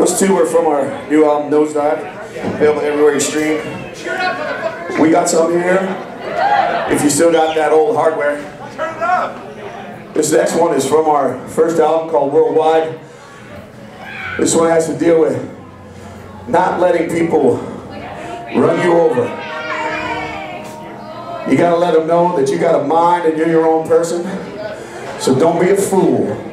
Those two are from our new album, Nosedive, available everywhere you stream. We got some here, if you still got that old hardware. Turn it up! This next one is from our first album called Worldwide. This one has to deal with not letting people run you over. You gotta let them know that you got a mind and you're your own person. So don't be a fool.